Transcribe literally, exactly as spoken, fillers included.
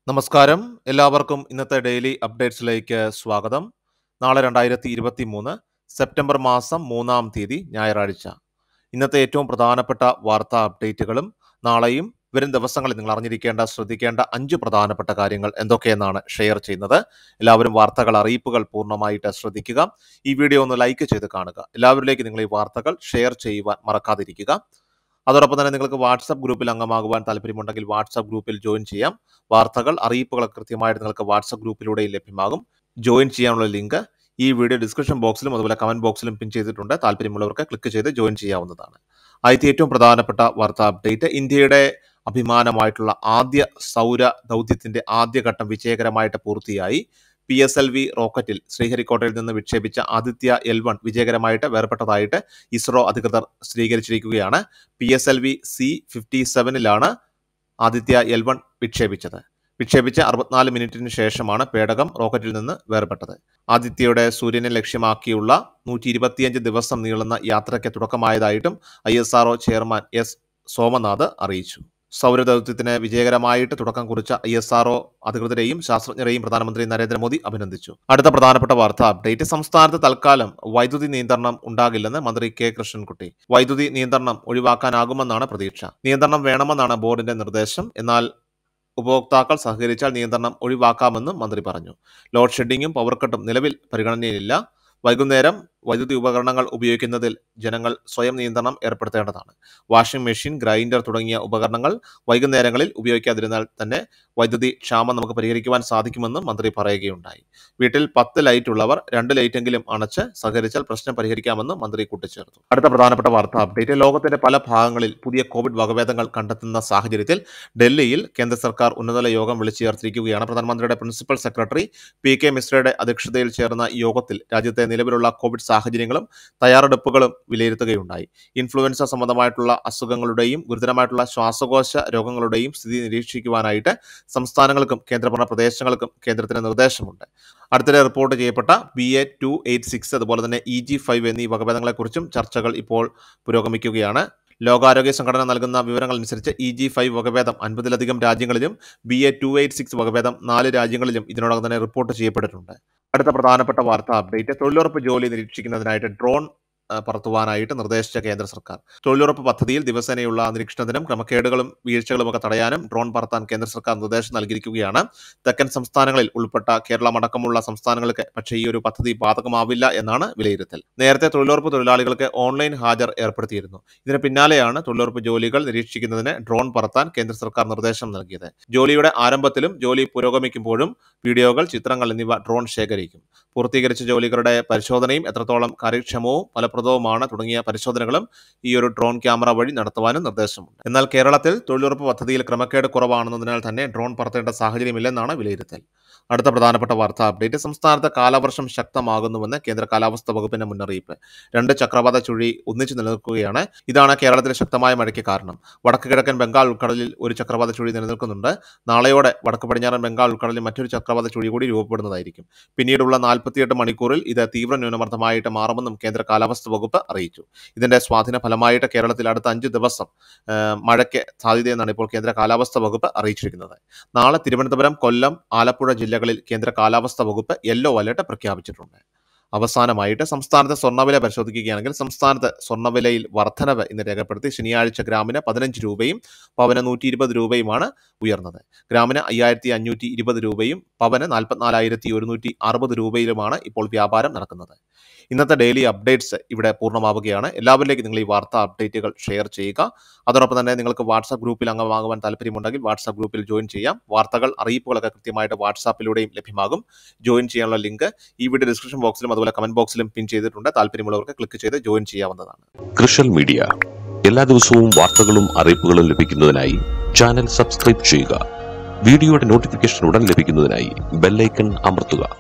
നമസ്കാരം, എല്ലാവർക്കും ഇന്നത്തെ ഡെയിലി അപ്ഡേറ്റ്സിലേക്ക് സ്വാഗതം. നാളെ രണ്ടായിരത്തി ഇരുപത്തി മൂന്ന് സെപ്റ്റംബർ മാസം മൂന്നാം തീയതി ഞായറാഴ്ച. ഇന്നത്തെ ഏറ്റവും പ്രധാനപ്പെട്ട വാർത്താ അപ്ഡേറ്റുകളും നാളെയും വരും ദിവസങ്ങളിൽ നിങ്ങൾ അറിഞ്ഞിരിക്കേണ്ട ശ്രദ്ധിക്കേണ്ട അഞ്ച് പ്രധാനപ്പെട്ട കാര്യങ്ങൾ എന്തൊക്കെയെന്നാണ് ഷെയർ ചെയ്യുന്നത്. എല്ലാവരും വാർത്തകൾ അറിയിപ്പുകൾ പൂർണ്ണമായിട്ട് ശ്രദ്ധിക്കുക. ഈ വീഡിയോ ഒന്ന് ലൈക്ക് ചെയ്ത് കാണുക. എല്ലാവരിലേക്ക് നിങ്ങൾ ഈ വാർത്തകൾ ഷെയർ ചെയ്യുവാൻ മറക്കാതിരിക്കുക. അതോടൊപ്പം തന്നെ നിങ്ങൾക്ക് വാട്സപ്പ് ഗ്രൂപ്പിൽ അംഗമാകുവാൻ താല്പര്യമുണ്ടെങ്കിൽ വാട്സപ്പ് ഗ്രൂപ്പിൽ ജോയിൻ ചെയ്യാം. വാർത്തകൾ അറിയിപ്പുകൾ കൃത്യമായിട്ട് നിങ്ങൾക്ക് വാട്സപ്പ് ഗ്രൂപ്പിലൂടെ ലഭ്യമാകും. ജോയിൻ ചെയ്യാനുള്ള ലിങ്ക് ഈ വീഡിയോ ഡിസ്ക്രിപ്ഷൻ ബോക്സിലും അതുപോലെ കമന്റ് ബോക്സിലും പിൻ ചെയ്തിട്ടുണ്ട്. താല്പര്യമുള്ളവർക്ക് ക്ലിക്ക് ചെയ്ത് ജോയിൻ ചെയ്യാവുന്നതാണ്. ആദ്യത്തെ ഏറ്റവും പ്രധാനപ്പെട്ട വാർത്താ അപ്ഡേറ്റ്, ഇന്ത്യയുടെ അഭിമാനമായിട്ടുള്ള ആദ്യ സൗര ദൗത്യത്തിന്റെ ആദ്യഘട്ടം വിജയകരമായിട്ട് പൂർത്തിയായി. പി എസ് എൽ വി റോക്കറ്റിൽ ശ്രീഹരിക്കോട്ടയിൽ നിന്ന് വിക്ഷേപിച്ച ആദിത്യ എൽ വൺ വിജയകരമായിട്ട് വേർപെട്ടതായിട്ട് ഇസ്രോ അധികൃതർ സ്ഥിരീകരിച്ചിരിക്കുകയാണ്. P S L V C fifty സെവനിലാണ് ആദിത്യ എൽ വൺ വിക്ഷേപിച്ചത്. വിക്ഷേപിച്ച അറുപത്തിനാല് മിനിറ്റിന് ശേഷമാണ് പേടകം റോക്കറ്റിൽ നിന്ന് വേർപെട്ടത്. ആദിത്യയുടെ സൂര്യനെ ലക്ഷ്യമാക്കിയുള്ള നൂറ്റി ഇരുപത്തിയഞ്ച് ദിവസം നീളുന്ന യാത്രയ്ക്ക് തുടക്കമായതായിട്ടും I S R O chairman S Somanath അറിയിച്ചു. സൗരദൗത്യത്തിന് വിജയകരമായിട്ട് തുടക്കം കുറിച്ച ഐ എസ് ആർ ഒ അധികൃതരെയും ശാസ്ത്രജ്ഞരെയും പ്രധാനമന്ത്രി നരേന്ദ്രമോദി അഭിനന്ദിച്ചു. അടുത്ത പ്രധാനപ്പെട്ട വാർത്താ അപ്ഡേറ്റ്, സംസ്ഥാനത്ത് തൽക്കാലം വൈദ്യുതി നിയന്ത്രണം ഉണ്ടാകില്ലെന്ന് മന്ത്രി കെ കൃഷ്ണൻകുട്ടി. വൈദ്യുതി നിയന്ത്രണം ഒഴിവാക്കാനാകുമെന്നാണ് പ്രതീക്ഷ. നിയന്ത്രണം വേണമെന്നാണ് ബോർഡിന്റെ നിർദ്ദേശം. എന്നാൽ ഉപഭോക്താക്കൾ സഹകരിച്ചാൽ നിയന്ത്രണം ഒഴിവാക്കാമെന്നും മന്ത്രി പറഞ്ഞു. ലോഡ് ഷെഡിങ്ങും പവർ കട്ടും നിലവിൽ പരിഗണനയിലില്ല. വൈകുന്നേരം വൈദ്യുതി ഉപകരണങ്ങൾ ഉപയോഗിക്കുന്നതിൽ ജനങ്ങൾ സ്വയം നിയന്ത്രണം ഏർപ്പെടുത്തേണ്ടതാണ്. വാഷിംഗ് മെഷീൻ, ഗ്രൈൻഡർ തുടങ്ങിയ ഉപകരണങ്ങൾ വൈകുന്നേരങ്ങളിൽ ഉപയോഗിക്കാതിരുന്നാൽ തന്നെ വൈദ്യുതി ക്ഷാമം നമുക്ക് പരിഹരിക്കുവാൻ സാധിക്കുമെന്നും മന്ത്രി പറയുകയുണ്ടായി. വീട്ടിൽ പത്ത് ലൈറ്റ് ഉള്ളവർ രണ്ട് ലൈറ്റെങ്കിലും അണച്ച് സഹകരിച്ചാൽ പ്രശ്നം പരിഹരിക്കാമെന്നും മന്ത്രി കൂട്ടിച്ചേർത്തു. അടുത്ത പ്രധാനപ്പെട്ട വാർത്താ അപ്ഡേറ്റ്, ലോകത്തിന്റെ പല ഭാഗങ്ങളിൽ പുതിയ കോവിഡ് വകഭേദങ്ങൾ കണ്ടെത്തുന്ന സാഹചര്യത്തിൽ ഡൽഹിയിൽ കേന്ദ്ര സർക്കാർ ഉന്നതതല യോഗം വിളിച്ചു ചേർത്തിരിക്കുകയാണ്. പ്രധാനമന്ത്രിയുടെ പ്രിൻസിപ്പൽ സെക്രട്ടറി പി കെ മിശ്രയുടെ അധ്യക്ഷതയിൽ ചേർന്ന യോഗത്തിൽ രാജ്യത്തെ നിലവിലുള്ള കോവിഡ് സാഹചര്യങ്ങളും തയ്യാറെടുപ്പുകളും വിലയിരുത്തുകയുണ്ടായി. ഇൻഫ്ലുവൻസ സംബന്ധമായിട്ടുള്ള അസുഖങ്ങളുടെയും ഗുരുതരമായിട്ടുള്ള ശ്വാസകോശ രോഗങ്ങളുടെയും സ്ഥിതി നിരീക്ഷിക്കുവാനായിട്ട് സംസ്ഥാനങ്ങൾക്കും കേന്ദ്രഭരണ പ്രദേശങ്ങൾക്കും കേന്ദ്രത്തിന് നിർദ്ദേശമുണ്ട്. അടുത്തിടെ റിപ്പോർട്ട് ചെയ്യപ്പെട്ട B A two eight six അതുപോലെ തന്നെ ഇ ജി ഫൈവ് എന്നീ വകഭേദങ്ങളെക്കുറിച്ചും ചർച്ചകൾ ഇപ്പോൾ പുരോഗമിക്കുകയാണ്. ലോകാരോഗ്യ സംഘടന നൽകുന്ന വിവരങ്ങൾ അനുസരിച്ച് ഇ ജി ഫൈവ് വകഭേദം അൻപതിലധികം രാജ്യങ്ങളിലും B A two eight six വകഭേദം നാല് രാജ്യങ്ങളിലും ഇതിനോടകം തന്നെ റിപ്പോർട്ട് ചെയ്യപ്പെട്ടിട്ടുണ്ട്. അടുത്ത പ്രധാനപ്പെട്ട വാർത്താ അപ്ഡേറ്റ്, തൊഴിലുറപ്പ് ജോലി നിരീക്ഷിക്കുന്നതിനായിട്ട് ഡ്രോൺ പറത്തുവാനായിട്ട് നിർദ്ദേശിച്ച കേന്ദ്ര സർക്കാർ. തൊഴിലുറപ്പ് പദ്ധതിയിൽ ദിവസേനയുള്ള നിരീക്ഷണത്തിനും ക്രമക്കേടുകളും വീഴ്ചകളും ഒക്കെ തടയാനും ഡ്രോൺ പറത്താൻ കേന്ദ്ര സർക്കാർ നിർദ്ദേശം നൽകിയിരിക്കുകയാണ്. തെക്കൻ സംസ്ഥാനങ്ങളിൽ ഉൾപ്പെട്ട കേരളം അടക്കമുള്ള സംസ്ഥാനങ്ങൾക്ക് പക്ഷേ ഈ ഒരു പദ്ധതി ബാധകമാവില്ല എന്നാണ് വിലയിരുത്തൽ. നേരത്തെ തൊഴിലുറപ്പ് തൊഴിലാളികൾക്ക് ഓൺലൈൻ ഹാജർ ഏർപ്പെടുത്തിയിരുന്നു. ഇതിന് പിന്നാലെയാണ് തൊഴിലുറപ്പ് ജോലികൾ നിരീക്ഷിക്കുന്നതിന് ഡ്രോൺ പറത്താൻ കേന്ദ്ര സർക്കാർ നിർദ്ദേശം നൽകിയത്. ജോലിയുടെ ആരംഭത്തിലും ജോലി പുരോഗമിക്കുമ്പോഴും വീഡിയോകൾ, ചിത്രങ്ങൾ എന്നിവ ഡ്രോൺ ശേഖരിക്കും. പൂർത്തീകരിച്ച ജോലികളുടെ പരിശോധനയും എത്രത്തോളം കാര്യക്ഷമവും ഫലപ്രദവുമാണ് തുടങ്ങിയ പരിശോധനകളും ഈ ഒരു ഡ്രോൺ ക്യാമറ വഴി നടത്തുവാനും നിർദ്ദേശമുണ്ട്. എന്നാൽ കേരളത്തിൽ തൊഴിലുറപ്പ് പദ്ധതിയിൽ ക്രമക്കേട് കുറവാണെന്നതിനാൽ തന്നെ ഡ്രോൺ പറത്തേണ്ട സാഹചര്യമില്ലെന്നാണ് വിലയിരുത്തൽ. അടുത്ത പ്രധാനപ്പെട്ട വാർത്താ അപ്ഡേറ്റ്, സംസ്ഥാനത്ത് കാലവർഷം ശക്തമാകുന്നുവെന്ന് കേന്ദ്ര കാലാവസ്ഥാ വകുപ്പിന്റെ മുന്നറിയിപ്പ്. രണ്ട് ചക്രവാത ചുഴി ഒന്നിച്ചു നിലനിൽക്കുകയാണ്. ഇതാണ് കേരളത്തിലെ ശക്തമായ മഴയ്ക്ക് കാരണം. വടക്ക് കിഴക്കൻ ബംഗാൾ ഉൾക്കടലിൽ ഒരു ചക്രവാത ചുഴി നിലനിൽക്കുന്നുണ്ട്. നാളെയോടെ വടക്ക് പടിഞ്ഞാറൻ ബംഗാൾ ഉൾക്കടലിൽ മറ്റൊരു ചക്രവാത ചുഴി കൂടി രൂപപ്പെടുന്നതായിരിക്കും. പിന്നീടുള്ള നാൽപ്പത്തിയെട്ട് മണിക്കൂറിൽ ഇത് തീവ്ര ന്യൂനമർദ്ദമായിട്ട് മാറുമെന്നും കേന്ദ്ര കാലാവസ്ഥാ വകുപ്പ് അറിയിച്ചു. ഇതിന്റെ സ്വാധീന ഫലമായിട്ട് കേരളത്തിൽ അടുത്ത അഞ്ച് ദിവസം മഴയ്ക്ക് സാധ്യതയെന്നാണ് ഇപ്പോൾ കേന്ദ്ര കാലാവസ്ഥാ വകുപ്പ് അറിയിച്ചിരിക്കുന്നത്. നാളെ തിരുവനന്തപുരം, കൊല്ലം, ആലപ്പുഴ ജില്ലകളിൽ കേന്ദ്ര കാലാവസ്ഥാ വകുപ്പ് യെല്ലോ അലർട്ട് പ്രഖ്യാപിച്ചിട്ടുണ്ട്. അവസാനമായിട്ട് സംസ്ഥാനത്തെ സ്വർണ്ണവില പരിശോധിക്കുകയാണെങ്കിൽ സംസ്ഥാനത്ത് സ്വർണ്ണവിലയിൽ വർധനവ് ഇന്ന് രേഖപ്പെടുത്തി. ശനിയാഴ്ച ഗ്രാമിന് പതിനഞ്ച് രൂപയും പവന് നൂറ്റി ഇരുപത് രൂപയുമാണ് ഉയർന്നത്. ഗ്രാമിന് അയ്യായിരത്തി അഞ്ഞൂറ്റി ഇരുപത് രൂപയും പവന് നാൽപ്പത്തിനാലായിരത്തി ഒരുന്നൂറ്റി അറുപത് രൂപയിലുമാണ് ഇപ്പോൾ വ്യാപാരം നടക്കുന്നത്. ഇന്നത്തെ ഡെയിലി അപ്ഡേറ്റ്സ് ഇവിടെ പൂർണ്ണമാവുകയാണ്. എല്ലാവരിലേക്കും നിങ്ങൾ ഈ വാർത്താ അപ്ഡേറ്റുകൾ ഷെയർ ചെയ്യുക. അതോടൊപ്പം തന്നെ നിങ്ങൾക്ക് വാട്സാപ്പ് ഗ്രൂപ്പിൽ അംഗമാകുവാൻ താല്പര്യമുണ്ടെങ്കിൽ വാട്സാപ്പ് ഗ്രൂപ്പിൽ ജോയിൻ ചെയ്യാം. വാർത്തകൾ അറിയിപ്പുകളൊക്കെ കൃത്യമായിട്ട് വാട്സാപ്പിലൂടെയും ലഭ്യമാകും. ജോയിൻ ചെയ്യാനുള്ള ലിങ്ക് ഈ വീഡിയോ ഡിസ്ക്രിപ്ഷൻ ബോക്സിലും അതുപോലെ കമന്റ് ബോക്സിലും പിൻ ചെയ്തിട്ടുണ്ട്. താല്പര്യമുള്ളവർക്ക് ക്ലിക്ക് ചെയ്ത് ജോയിൻ ചെയ്യാവുന്നതാണ്. ക്രിഷൽ മീഡിയ എല്ലാ ദിവസവും വാർത്തകളും അറിയിപ്പുകളും ലഭിക്കുന്നതിനായി ചാനൽ സബ്സ്ക്രൈബ് ചെയ്യുക. വീഡിയോയുടെ നോട്ടിഫിക്കേഷൻ ഉടൻ ലഭിക്കുന്നതിനായി ബെൽ ഐക്കൺ അമർത്തുക.